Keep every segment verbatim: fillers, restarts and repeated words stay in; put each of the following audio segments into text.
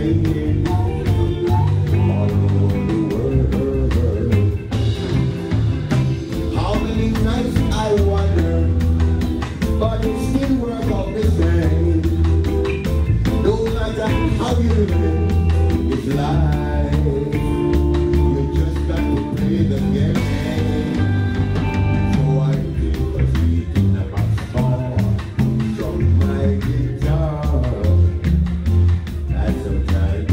raining all over the world. How many nights I wonder, but it still works out the same. No matter how you live, it's life. You just got to play the game. So I keep a seat in a box song from my guitar. That's sometimes.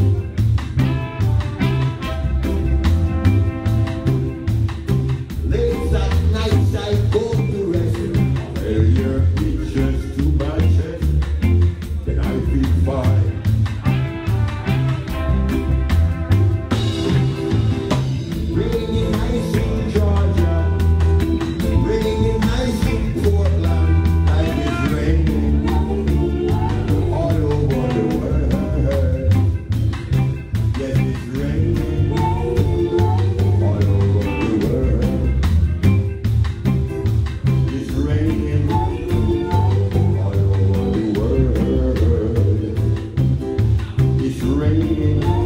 Late at night I go to rest. Earlier it's just too much. Then I feel fine. Raining nights in Georgia, raining nights in Portland, and it's raining all over the world. Yes, it's raining all over the world. It's raining all over the world. It's raining.